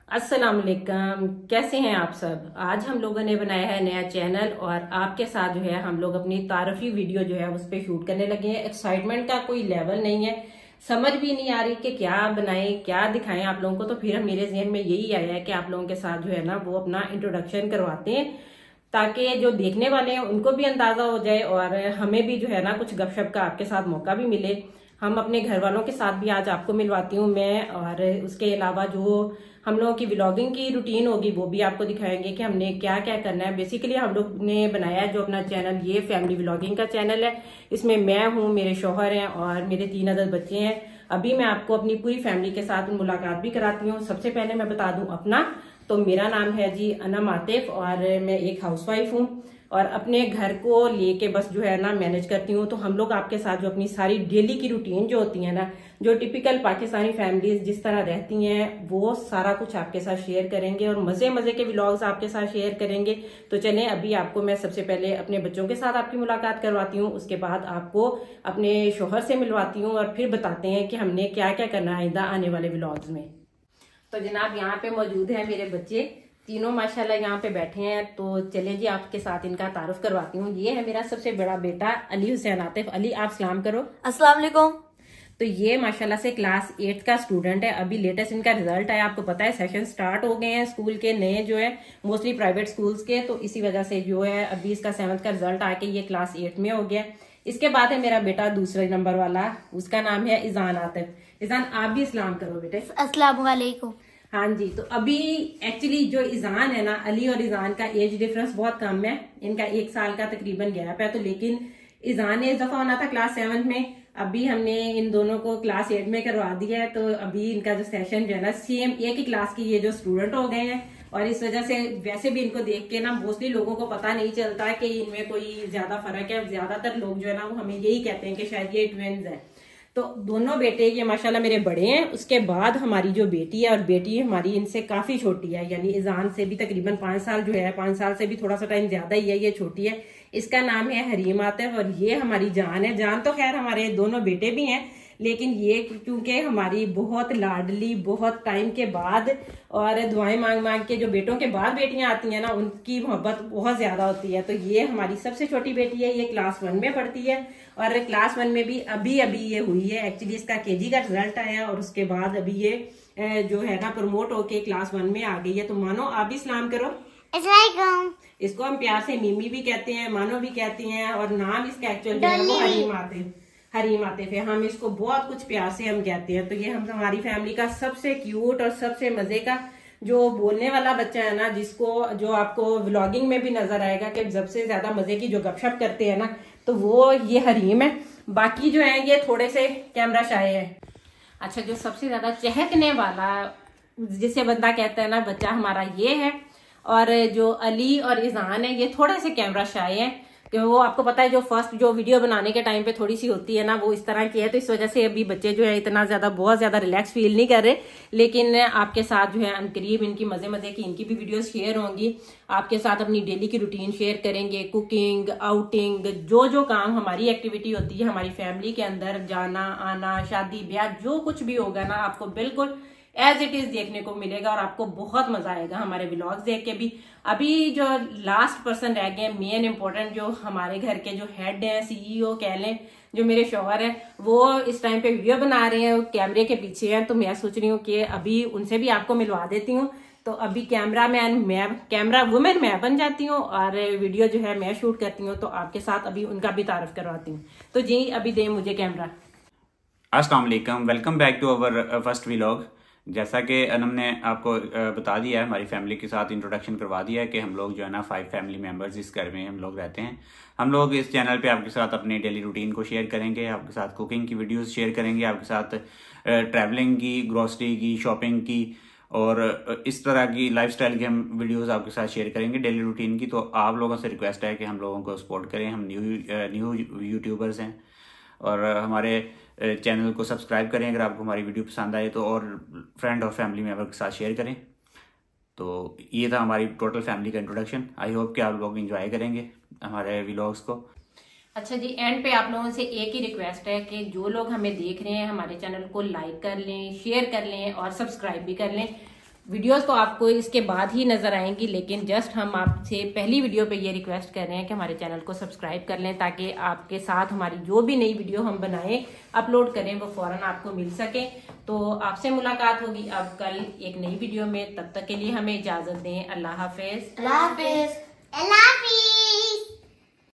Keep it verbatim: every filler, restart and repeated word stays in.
अस्सलाम वालेकुम, कैसे हैं आप सब। आज हम लोगों ने बनाया है नया चैनल और आपके साथ जो है हम लोग अपनी तारीफी वीडियो जो है उस पर शूट करने लगे हैं। एक्साइटमेंट का कोई लेवल नहीं है, समझ भी नहीं आ रही कि क्या बनाएं क्या दिखाएं आप लोगों को। तो फिर मेरे जहन में यही आया है कि आप लोगों के साथ जो है ना वो अपना इंट्रोडक्शन करवाते हैं ताकि जो देखने वाले हैं उनको भी अंदाजा हो जाए और हमें भी जो है ना कुछ गपशप का आपके साथ मौका भी मिले। हम अपने घर वालों के साथ भी आज आपको मिलवाती हूँ मैं, और उसके अलावा जो हम लोगों की व्लॉगिंग की रूटीन होगी वो भी आपको दिखाएंगे कि हमने क्या क्या करना है। बेसिकली हम लोग ने बनाया है जो अपना चैनल, ये फैमिली व्लॉगिंग का चैनल है। इसमें मैं हूँ, मेरे शौहर हैं और मेरे तीन अदद बच्चे हैं। अभी मैं आपको अपनी पूरी फैमिली के साथ मुलाकात भी कराती हूँ। सबसे पहले मैं बता दूं अपना, तो मेरा नाम है जी अनम आतिफ और मैं एक हाउसवाइफ हूँ और अपने घर को लेके बस जो है ना मैनेज करती हूँ। तो हम लोग आपके साथ जो अपनी सारी डेली की रूटीन जो होती है ना, जो टिपिकल पाकिस्तानी फैमिलीज जिस तरह रहती हैं, वो सारा कुछ आपके साथ शेयर करेंगे और मजे मजे के व्लॉग्स आपके साथ शेयर करेंगे। तो चलें, अभी आपको मैं सबसे पहले अपने बच्चों के साथ आपकी मुलाकात करवाती हूँ, उसके बाद आपको अपने शोहर से मिलवाती हूँ और फिर बताते हैं कि हमने क्या क्या करना है आइंदा आने वाले व्लॉग्स में। तो जनाब यहाँ पे मौजूद है मेरे बच्चे तीनों माशाल्लाह यहाँ पे बैठे हैं। तो चले जी आपके साथ इनका तारुफ करवाती हूँ। ये है मेरा सबसे बड़ा बेटा अली हुसैन आतिफ। अली आप सलाम करो। अस्सलाम वालेकुम। तो ये माशाल्लाह से क्लास एट का स्टूडेंट है। अभी लेटेस्ट इनका रिजल्ट आया, आपको पता है सेशन स्टार्ट हो गए हैं स्कूल के नए जो है, मोस्टली प्राइवेट स्कूल्स के। तो इसी वजह से जो है अभी इसका सेवंथ का रिजल्ट आके ये क्लास एट में हो गया। इसके बाद है मेरा बेटा दूसरे नंबर वाला, उसका नाम है इजान आतिफ। इजान आप भी सलाम करो बेटे। अस्सलाम वालेकुम। हाँ जी। तो अभी एक्चुअली जो इजान है ना, अली और इजान का एज डिफरेंस बहुत कम है, इनका एक साल का तकरीबन गैप है। तो लेकिन इजान ने इस दफा होना था क्लास सेवन में, अभी हमने इन दोनों को क्लास एट में करवा दिया है। तो अभी इनका जो सेशन जो है ना, सेम एक ही क्लास की ये जो स्टूडेंट हो गए हैं और इस वजह से वैसे भी इनको देख के ना मोस्टली लोगों को पता नहीं चलता कि इनमें कोई ज्यादा फर्क है। ज्यादातर लोग जो है ना वो हमें यही कहते हैं कि शायद ये ट्विंस है। तो दोनों बेटे ये माशाल्लाह मेरे बड़े हैं। उसके बाद हमारी जो बेटी है, और बेटी हमारी इनसे काफी छोटी है, यानी इजान से भी तकरीबन पांच साल जो है, पांच साल से भी थोड़ा सा टाइम ज्यादा ही है, ये छोटी है। इसका नाम है हरीम आतिफ और ये हमारी जान है। जान तो खैर हमारे दोनों बेटे भी हैं, लेकिन ये क्योंकि हमारी बहुत लाडली, बहुत टाइम के बाद और दुआएं मांग मांग के जो बेटों के बाद बेटियां आती हैं ना, उनकी मोहब्बत बहुत ज्यादा होती है। तो ये हमारी सबसे छोटी बेटी है, ये क्लास वन में पढ़ती है और क्लास वन में भी अभी अभी ये हुई है। एक्चुअली इसका केजी का रिजल्ट आया और उसके बाद अभी ये जो है ना प्रमोट होके क्लास वन में आ गई है। तो मानो आप भी सलाम करो। इसको हम प्यार से मिमी भी कहते हैं, मानो भी कहती हैं और नाम इसका एक्चुअल जो है वो हरीम आतिफ हरीम आतिफ है। हम इसको बहुत कुछ प्यार से हम कहते हैं। तो ये हम हमारी फैमिली का सबसे क्यूट और सबसे मजे का जो बोलने वाला बच्चा है ना, जिसको जो आपको व्लॉगिंग में भी नजर आएगा कि सबसे ज्यादा मजे की जो गपशप करते हैं ना, तो वो ये हरीम है। बाकी जो है ये थोड़े से कैमरा शाय है। अच्छा, जो सबसे ज्यादा चहकने वाला जिसे बंदा कहता है ना बच्चा, हमारा ये है। और जो अली और इजान है ये थोड़े से कैमरा शाय है, कि वो आपको पता है जो फर्स्ट जो वीडियो बनाने के टाइम पे थोड़ी सी होती है ना, वो इस तरह की है। तो इस वजह से अभी बच्चे जो है इतना ज्यादा बहुत ज्यादा रिलैक्स फील नहीं कर रहे। लेकिन आपके साथ जो है अनकरीब इनकी मजे मजे की इनकी भी वीडियोस शेयर होंगी। आपके साथ अपनी डेली की रूटीन शेयर करेंगे, कुकिंग, आउटिंग, जो जो काम हमारी एक्टिविटी होती है हमारी फैमिली के अंदर, जाना आना, शादी ब्याह, जो कुछ भी होगा ना आपको बिल्कुल एज इट इज देखने को मिलेगा और आपको बहुत मजा आएगा हमारे व्लॉग्स देख के भी। अभी जो लास्ट पर्सन रह गए मेन इम्पोर्टेंट, जो हमारे घर के जो हेड हैं, सीईओ कह लें, जो मेरे शौहर हैं, वो इस टाइम पे वीडियो बना रहे हैं, कैमरे के पीछे हैं। तो मैं सोच रही हूँ कि अभी उनसे भी आपको मिलवा देती हूँ। तो अभी कैमरा मैन मैं, कैमरा वुमेन मैं बन जाती हूँ और वीडियो जो है मैं शूट करती हूँ। तो आपके साथ अभी उनका भी तारुफ करवाती हूँ। तो जी अभी दें मुझे कैमरा। अस्सलाम वालेकुम, welcome back to our first vlog. जैसा कि अनम ने आपको बता दिया है, हमारी फैमिली के साथ इंट्रोडक्शन करवा दिया है कि हम लोग जो है ना फाइव फैमिली मेंबर्स इस घर में हम लोग रहते हैं। हम लोग इस चैनल पे आपके साथ अपनी डेली रूटीन को शेयर करेंगे, आपके साथ कुकिंग की वीडियोस शेयर करेंगे, आपके साथ ट्रैवलिंग की, ग्रोसरी की, शॉपिंग की और इस तरह की लाइफस्टाइल की हम वीडियोस आपके साथ शेयर करेंगे डेली रूटीन की। तो आप लोगों से रिक्वेस्ट है कि हम लोगों को सपोर्ट करें। हम न्यू न्यू यूट्यूबर्स हैं और हमारे चैनल को सब्सक्राइब करें अगर आपको हमारी वीडियो पसंद आए तो, और फ्रेंड और फैमिली मेम्बर के साथ शेयर करें। तो ये था हमारी टोटल फैमिली का इंट्रोडक्शन। आई होप कि आप लोग एंजॉय करेंगे हमारे व्लॉग्स को। अच्छा जी, एंड पे आप लोगों से एक ही रिक्वेस्ट है कि जो लोग हमें देख रहे हैं हमारे चैनल को लाइक कर लें, शेयर कर लें और सब्सक्राइब भी कर लें। वीडियोस तो आपको इसके बाद ही नजर आएंगी, लेकिन जस्ट हम आपसे पहली वीडियो पे ये रिक्वेस्ट कर रहे हैं कि हमारे चैनल को सब्सक्राइब कर लें, ताकि आपके साथ हमारी जो भी नई वीडियो हम बनाएं अपलोड करें वो फौरन आपको मिल सके। तो आपसे मुलाकात होगी अब कल एक नई वीडियो में, तब तक के लिए हमें इजाजत दें। अल्लाह हाफिज। अल्लाह हाफिज। अल्लाह हाफिज।